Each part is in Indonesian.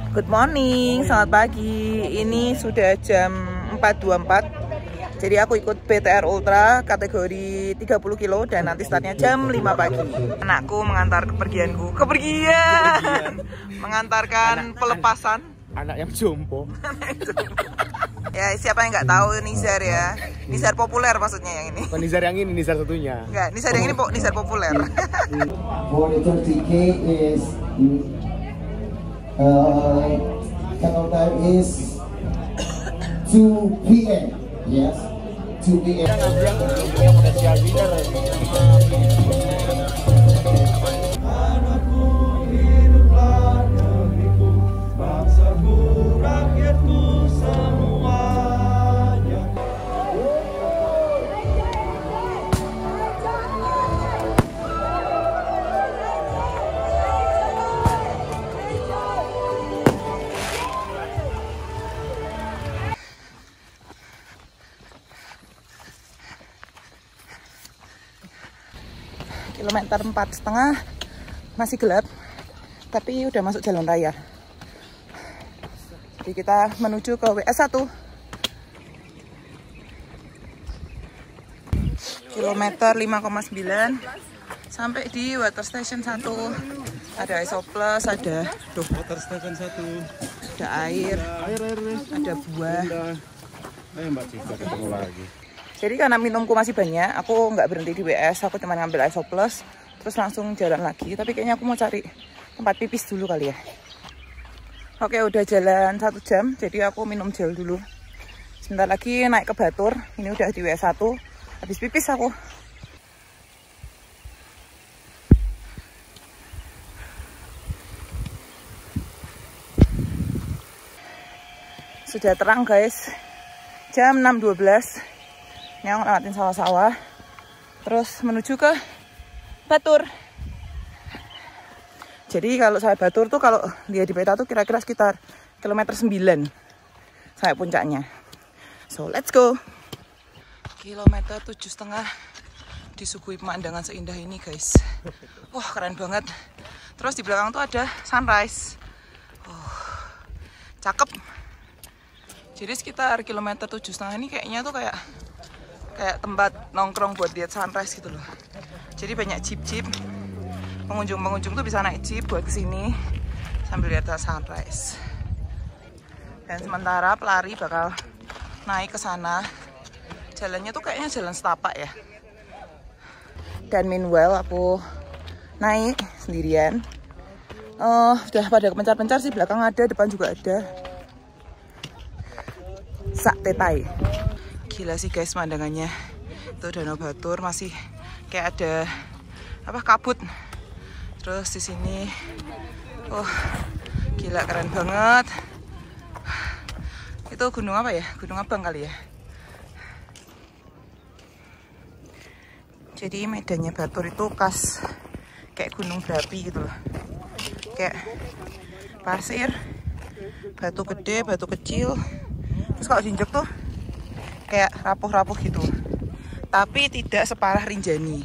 Good morning, selamat pagi. Ini sudah jam 4.24. Jadi aku ikut BTR Ultra kategori 30 kilo dan nanti startnya jam 5 pagi. Anakku mengantar kepergianku. Kepergian! Mengantarkan pelepasan. Anak yang jompo. Ya, siapa yang nggak tahu Nizar ya? Nizar populer maksudnya yang ini. Bukan Nizar yang ini, Nizar satunya. Enggak, Nizar yang ini Nizar populer. For the 30K is cutoff time is 2 p.m. Yes, 2 p.m. Kilometer 4,5 masih gelap, tapi udah masuk jalan raya. Jadi kita menuju ke WS1. Kilometer 5,9 sampai di water station 1. Ada Isoplas, ada Water station 1. ada air, ada buah. Ayo Mbak Cika, ketemu lagi. Jadi karena minumku masih banyak, aku nggak berhenti di WS, aku cuma ngambil Isoplas, terus langsung jalan lagi. Tapi kayaknya aku mau cari tempat pipis dulu kali ya. Oke, udah jalan 1 jam, jadi aku minum gel dulu. Sebentar lagi naik ke Batur, ini udah di WS1, habis pipis aku. Sudah terang guys, jam 6.12. Ini aku lewatin sawah-sawah, terus menuju ke Batur. Jadi kalau saya Batur tuh kalau dia di peta tuh kira-kira sekitar kilometer 9 sampai puncaknya. So let's go. Kilometer 7,5 disuguhi pemandangan seindah ini guys. Wah keren banget. Terus di belakang tuh ada sunrise. Cakep. Jadi sekitar kilometer 7,5 ini kayaknya tuh kayak tempat nongkrong buat lihat sunrise gitu loh. Jadi banyak jeep-jeep. Pengunjung-pengunjung tuh bisa naik jeep buat kesini sambil lihat sunrise. Dan sementara pelari bakal naik ke sana. Jalannya tuh kayaknya jalan setapak ya. Dan meanwhile aku naik sendirian. Udah pada kepencar-pencar sih, belakang ada, depan juga ada. Sak tetai. Gila sih guys pemandangannya. Itu Danau Batur masih kayak ada kabut. Terus di sini gila keren banget. Itu gunung apa ya? Gunung Abang kali ya. Jadi medannya Batur itu khas kayak gunung berapi gitu loh. Kayak pasir, batu gede, batu kecil. Terus kalau diinjek tuh kayak rapuh-rapuh gitu, tapi tidak separah Rinjani.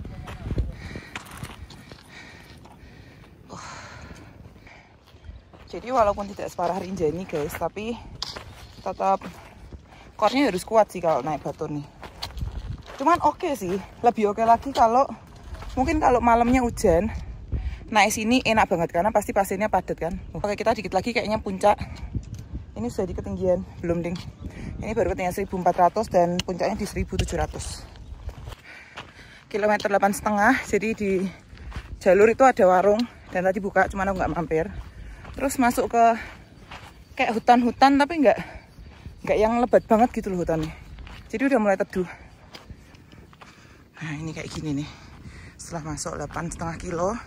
Jadi walaupun tidak separah Rinjani guys, tapi tetap core-nya harus kuat sih kalau naik Batur nih. Cuman oke sih, lebih oke lagi kalau mungkin kalau malamnya hujan, naik sini enak banget karena pasti pasirnya padat kan. Oke, kita dikit lagi kayaknya puncak. Ini sudah di ketinggian, belum ding. Ini baru ketinggian 1400 dan puncaknya di 1700. Kilometer 8,5, jadi di jalur itu ada warung dan tadi buka, cuman aku nggak mampir. Terus masuk ke kayak hutan-hutan tapi nggak yang lebat banget gitu loh hutannya. Jadi udah mulai teduh. Nah ini kayak gini nih. Setelah masuk 8,5 kilo,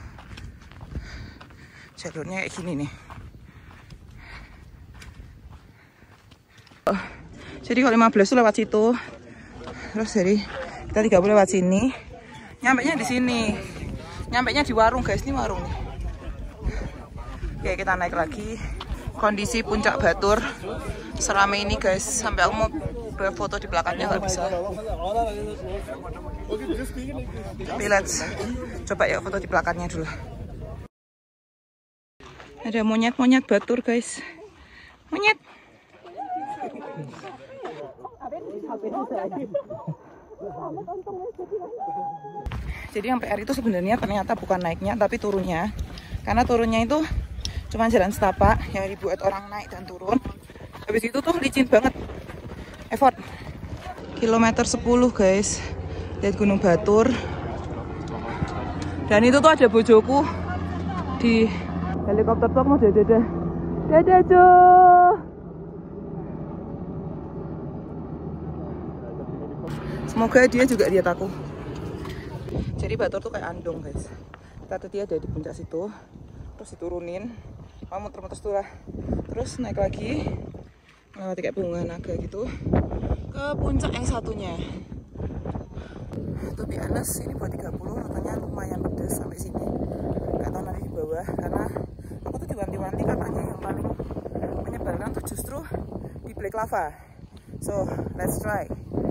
jalurnya kayak gini nih. Jadi kalau 15 tuh lewat situ. Terus dari kita 30 lewat sini. Nyampenya di sini. Nyampenya di warung guys, ini warung nih. Oke, kita naik lagi. Kondisi puncak Batur seramai ini guys, sampai aku mau berfoto di belakangnya nggak bisa. Tapi let's coba ya foto di belakangnya dulu. Ada monyet-monyet batur guys. Monyet. Jadi yang PR itu sebenarnya ternyata bukan naiknya tapi turunnya. Karena turunnya itu cuma jalan setapak yang dibuat orang naik dan turun. Habis itu tuh licin banget. Effort. Kilometer 10 guys. Lihat Gunung Batur. Dan itu tuh ada bojoku di helikopter tuh mau dadah. Dadah Jo. Semoga dia juga lihat aku. Jadi Batur tuh kayak andong guys. Tadi dia ada di puncak situ, terus diturunin, mau muter-muter setelah, terus naik lagi, melewati kayak bunga naga gitu, ke puncak yang satunya. To be honest, ini buat 30, makanya lumayan pedes sampai sini. Gak tau nanti di bawah, karena aku tuh diwanti-wanti katanya yang paling menyebalkan tuh justru di Black Lava. So, let's try.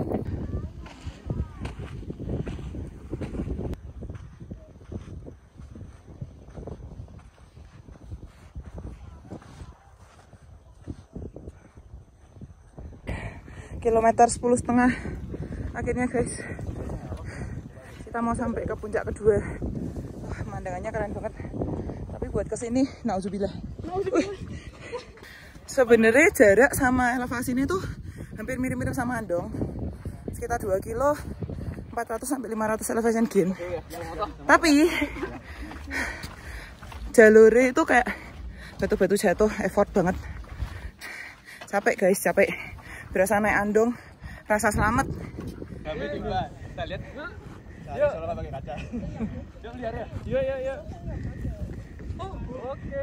Kilometer 10,5 akhirnya guys, kita mau sampai ke puncak kedua. Pemandangannya keren banget, tapi buat kesini nauzubillah. Sebenarnya jarak sama elevasi ini tuh hampir mirip-mirip sama Andong, sekitar 2 kilo 400 sampai 500 elevation gain. Tapi jalurnya itu kayak batu-batu jatuh, effort banget. Capek guys, capek. Berasa naik Andong, rasa selamat. Kami juga, kita lihat. Yuk, soalnya pakai kaca. Yuk lihat ya. Yuk. Oh, oke.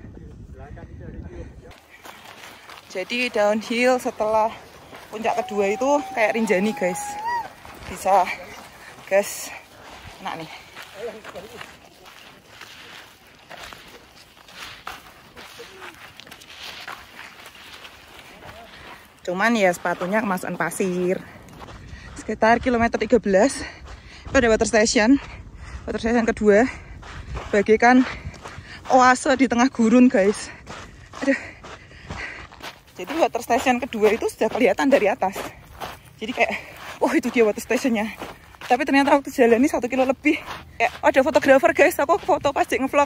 Jadi downhill setelah puncak kedua itu kayak Rinjani guys. Bisa gas, enak nih. Cuman ya sepatunya kemasukan pasir. Sekitar kilometer 13 itu ada water station kedua, bagaikan oase di tengah gurun guys. Aduh. Jadi water station kedua itu sudah kelihatan dari atas. Jadi kayak, oh itu dia water stationnya. Tapi ternyata waktu jalan ini 1 kilo lebih. Ada fotografer guys, aku foto pas ngevlog.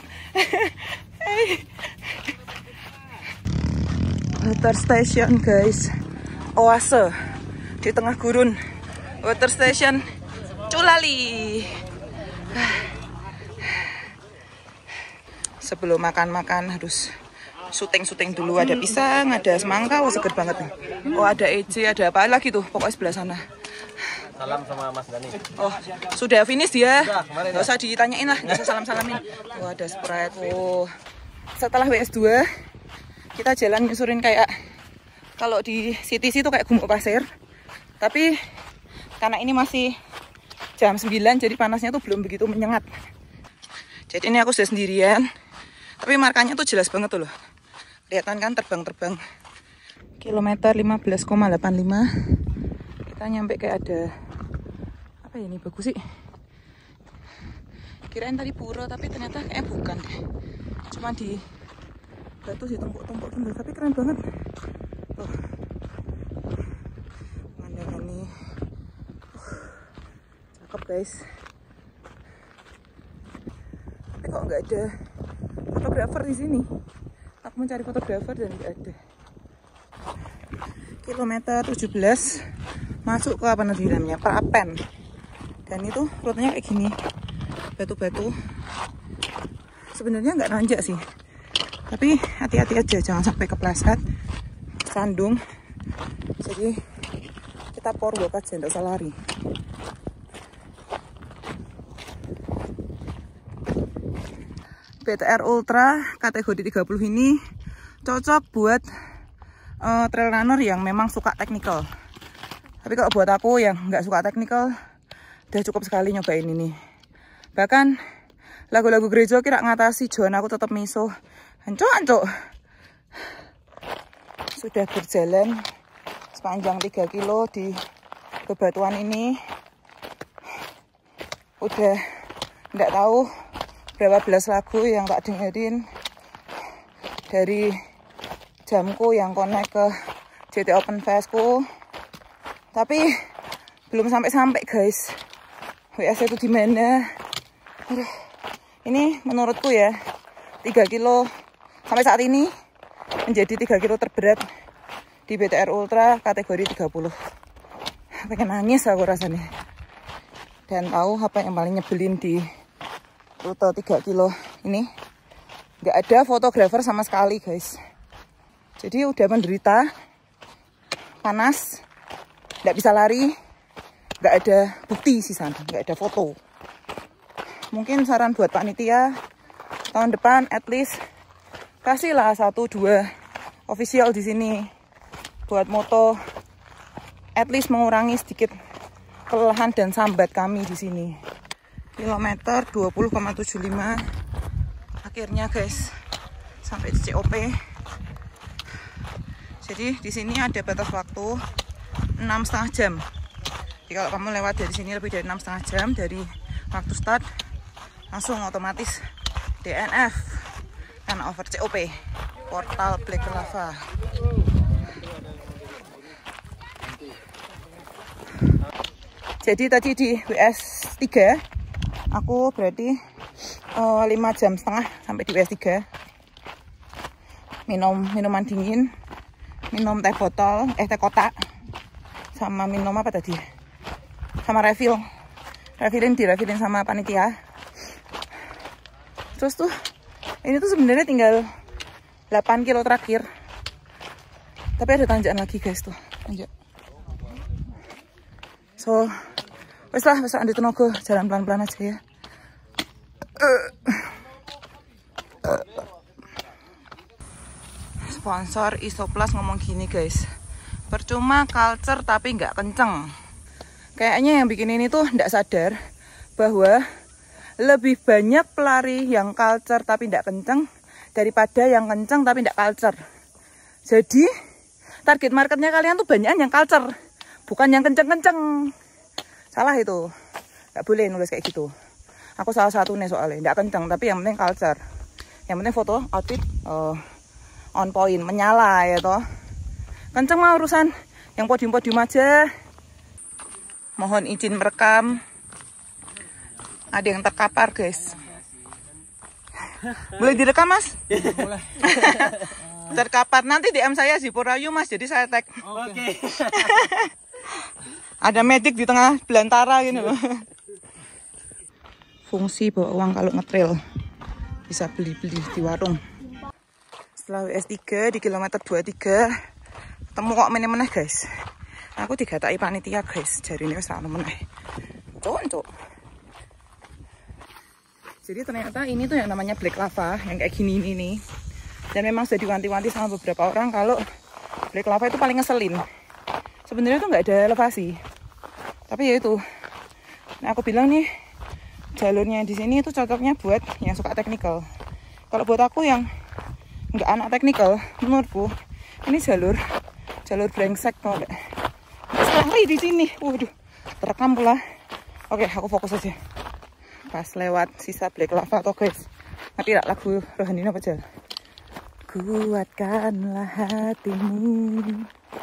Water station guys, oase di tengah gurun. Water station Culali. Sebelum makan harus syuting dulu. Ada pisang, ada semangka, seger banget nih. Oh ada EJ, ada apa lagi tuh, pokoknya sebelah sana. Salam sama Mas Dani. Oh sudah finish dia, nggak usah ditanyain lah, nggak usah salam-salamin. Oh ada Sprite. Oh setelah WS2 kita jalan nyusurin kayak, kalau di CTC itu kayak gumuk pasir. Tapi karena ini masih jam 9, jadi panasnya tuh belum begitu menyengat. Jadi ini aku sudah sendirian. Tapi markanya tuh jelas banget tuh loh. Kelihatan kan terbang-terbang. Kilometer 15,85. Kita nyampe kayak ada, apa ya ini, bagus sih. Kirain tadi pura, tapi ternyata kayaknya bukan deh. Cuma di batu sih, tumpuk-tumpuk gitu, tapi keren banget. Tuh. Pemandangan nih. Cakep guys. Tapi kok nggak ada fotografer di sini? Aku mencari fotografer dan nggak ada. Kilometer 17 masuk ke apa namanya, Prapen. Dan itu rutenya kayak gini, batu-batu. Sebenarnya nggak nanjak sih, tapi hati-hati aja, jangan sampai kepleset, sandung. Jadi kita power walk aja, nggak usah lari. BTR Ultra kategori 30 ini cocok buat trail runner yang memang suka teknikal. Tapi kalau buat aku yang nggak suka teknikal, udah cukup sekali nyobain ini. Bahkan lagu-lagu gereja kira ngatasi Joan aku tetap miso. Hancur. Sudah berjalan sepanjang 3 kilo di bebatuan ini. Udah nggak tahu berapa belas lagu yang tak dengerin. dari jamku yang connect ke JT Open Festku. Tapi belum sampai-sampai guys. WS itu di mana? Aduh. Ini menurutku ya 3 kilo sampai saat ini menjadi 3 kilo terberat di BTR Ultra kategori 30. Pengen nangis aku rasanya. Dan tahu apa yang paling nyebelin di rute 3 kilo ini? Nggak ada fotografer sama sekali guys. Jadi udah menderita, panas, nggak bisa lari, nggak ada bukti sih sana, nggak ada foto. Mungkin saran buat panitia, tahun depan at least kasihlah 1-2 official di sini buat moto, at least mengurangi sedikit kelelahan dan sambat kami di sini. Kilometer 20,75 akhirnya guys sampai di COP. Jadi di sini ada batas waktu 6,5 jam. Jadi kalau kamu lewat dari sini lebih dari 6,5 jam dari waktu start, langsung otomatis DNF karena over COP, portal Black Lava. Jadi tadi di WS 3 aku berarti 5,5 jam sampai di WS 3. Minum minuman dingin, minum teh botol, teh kotak, sama minum apa tadi? Sama direfillin sama panitia. Terus tuh ini tuh sebenarnya tinggal 8 kilo terakhir. Tapi ada tanjakan lagi guys tuh, tanjak. So, wes lah, besok andi tenaga, jalan pelan-pelan aja ya. Sponsor Isoplas ngomong gini guys, percuma culture tapi nggak kenceng. Kayaknya yang bikin ini tuh nggak sadar bahwa lebih banyak pelari yang culture tapi nggak kenceng daripada yang kenceng tapi nggak culture. Jadi target marketnya kalian tuh banyak yang culture, bukan yang kenceng-kenceng. Salah itu, nggak boleh nulis kayak gitu. Aku salah satu nih soalnya, nggak kenceng tapi yang penting culture. Yang penting foto outfit on point, menyala ya toh. Kenceng mah urusan yang podium-podium aja. Mohon izin merekam. Ada yang terkapar guys. Boleh direkam mas? Boleh. Terkapar, nanti DM saya Ziporayu mas, jadi saya tag. Oke. Ada medik di tengah belantara gitu. Fungsi bawa uang kalau ngetrail, bisa beli-beli di warung. Setelah WS 3 di kilometer 23 ketemu kok meneh-meneh guys. Aku digatai panitia guys, jari ini wis ora meneh. Cok. Jadi ternyata ini tuh yang namanya Black Lava yang kayak gini ini nih. Dan memang sudah diwanti-wanti sama beberapa orang kalau Black Lava itu paling ngeselin. Sebenarnya tuh nggak ada elevasi. Tapi ya itu. Nah, aku bilang nih jalurnya di sini itu cocoknya buat yang suka teknikal. Kalau buat aku yang nggak anak teknikal, menurutku ini jalur brengsek kok. Sekali di sini, waduh, terekam pula. Oke, aku fokus aja. Pas lewat sisa Black Lava toh guys. Ngerti tak lagu rohani apa aja? Kuatkanlah hatimu,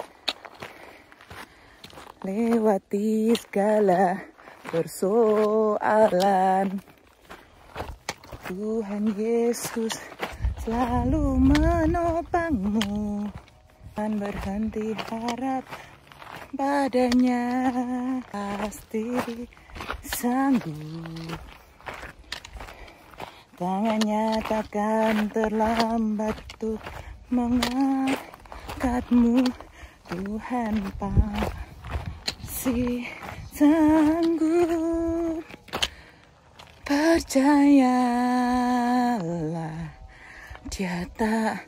lewati segala persoalan. Tuhan Yesus selalu menopangmu, dan berhenti harap padanya, pasti sanggup. Tangannya takkan terlambat untuk mengangkatmu, Tuhan pasti sanggup. Percayalah, Dia tak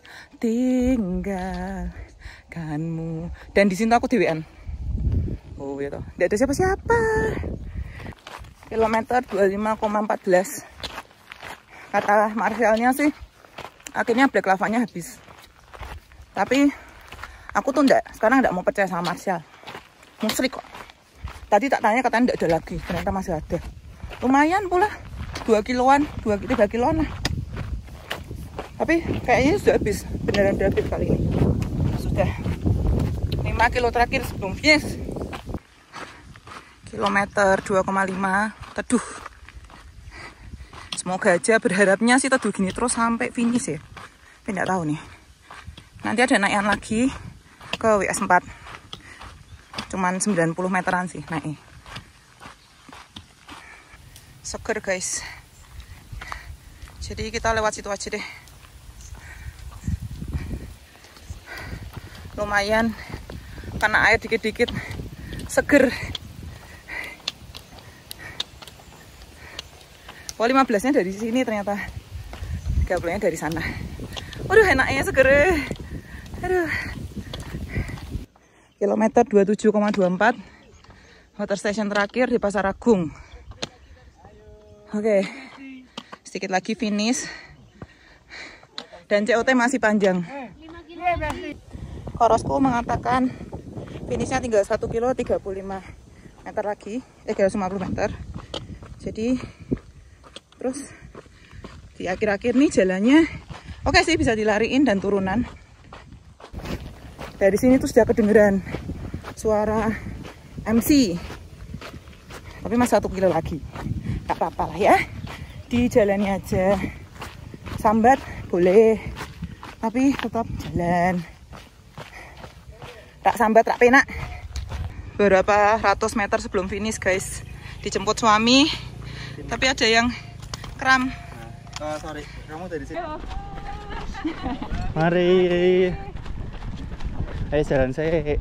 tinggalkanmu. Dan di sini aku dewean. Oh ya toh, tidak ada siapa-siapa. Kilometer 25,14. Kata Marshallnya sih, akhirnya Black Lavanya habis. Tapi aku tuh sekarang enggak mau percaya sama Marshall. Musrik kok. Tadi tak tanya katanya enggak ada lagi, ternyata masih ada. Lumayan pula, 2 kiloan, 3 kiloan lah. Tapi kayaknya sudah habis, beneran udah habis kali ini. Sudah 5 kilo terakhir sebelum finish. Kilometer 2,5 teduh. Semoga aja, berharapnya sih teduh gini terus sampai finish ya. Tapi nggak tahu nih. Nanti ada naikan lagi ke WS4. Cuman 90 meteran sih naik. Seger guys. Jadi kita lewat situ aja deh. Lumayan karena air dikit-dikit seger. Oh 15-nya dari sini ternyata, 30-nya dari sana. Waduh enaknya seger. Aduh. Kilometer 27,24. Water station terakhir di Pasar Agung. Oke. Sedikit lagi finish. Dan COT masih panjang. Korosku mengatakan finishnya tinggal 1 kilo 35 meter lagi, 350 meter. Jadi terus di akhir-akhir nih jalannya oke sih, bisa dilariin dan turunan. Dari sini tuh sudah kedengeran suara MC. Tapi masih 1 kilo lagi, gak apa-apa lah ya, dijalani aja. Sambat boleh, tapi tetap jalan. Tak sambat, tak penak. Beberapa ratus meter sebelum finish guys, dijemput suami, tapi ada yang kram. Sorry, kamu dari sini. Mari. Ayo jalan saya.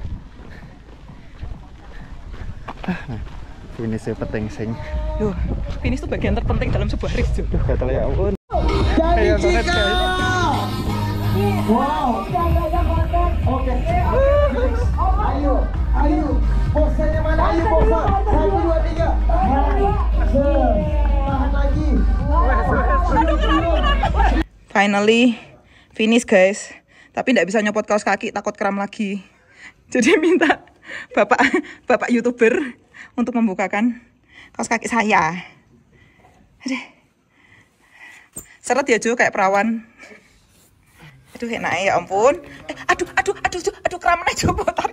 Finish penting sing. Loh, finish tuh bagian terpenting dalam sebuah race. Duh, kata ya ampun. Dari Cika. Wow. Oke. Ayo. Bosannya mana? Ayo bosan. 1, 2, 3. Tahan lagi. Finally finish guys. Tapi nggak bisa nyopot kaos kaki, takut kram lagi. Jadi minta bapak YouTuber untuk membukakan kaos kaki saya. Aduh. Seret ya Jo, kayak perawan. Aduh enak ya ampun. Aduh keramen aja putar.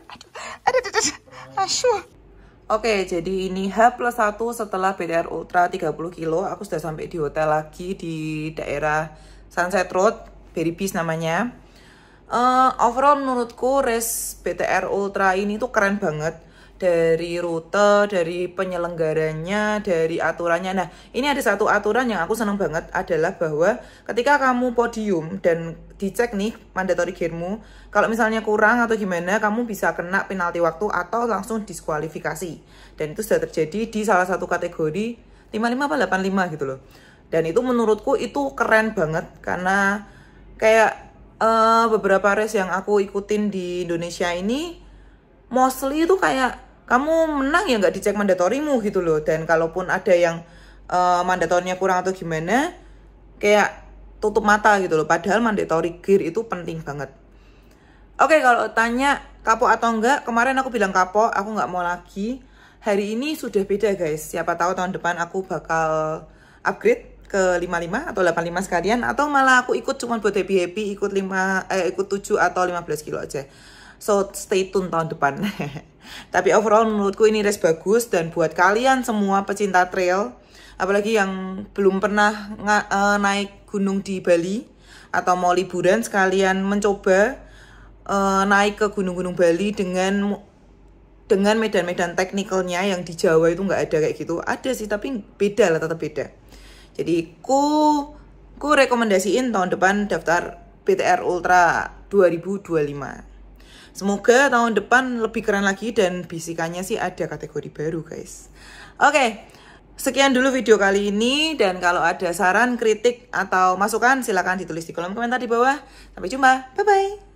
Aduh. Oke, jadi ini H+1 setelah BTR Ultra 30 kilo. Aku sudah sampai di hotel lagi di daerah Sunset Road, Berry Beach namanya. Overall menurutku race BTR Ultra ini tuh keren banget. Dari rute, dari penyelenggaranya, dari aturannya. Nah, ini ada satu aturan yang aku seneng banget, adalah bahwa ketika kamu podium dan dicek nih mandatory gearmu, kalau misalnya kurang atau gimana, kamu bisa kena penalti waktu atau langsung diskualifikasi. Dan itu sudah terjadi di salah satu kategori 55 apa 85 gitu loh. Dan itu menurutku itu keren banget, karena kayak beberapa race yang aku ikutin di Indonesia ini mostly itu kayak kamu menang ya nggak dicek mandatorimu gitu loh. Dan kalaupun ada yang mandatorinya kurang atau gimana, kayak tutup mata gitu loh. Padahal mandatory gear itu penting banget. Oke, kalau tanya kapok atau enggak, kemarin aku bilang kapok, aku nggak mau lagi. Hari ini sudah beda guys. Siapa tahu tahun depan aku bakal upgrade ke 55 atau 85 sekalian, atau malah aku ikut cuma buat happy-happy, ikut 7 atau 15 kilo aja. So stay tune tahun depan. Tapi overall menurutku ini race bagus. Dan buat kalian semua pecinta trail, apalagi yang belum pernah naik gunung di Bali, atau mau liburan sekalian mencoba naik ke gunung-gunung Bali dengan medan-medan teknikalnya yang di Jawa itu nggak ada kayak gitu. Ada sih, tapi beda lah, tetap beda. Jadi ku rekomendasiin tahun depan daftar BTR Ultra 2025. Semoga tahun depan lebih keren lagi, dan bisikannya sih ada kategori baru guys. Oke, sekian dulu video kali ini. Dan kalau ada saran, kritik, atau masukan, silakan ditulis di kolom komentar di bawah. Sampai jumpa, bye-bye.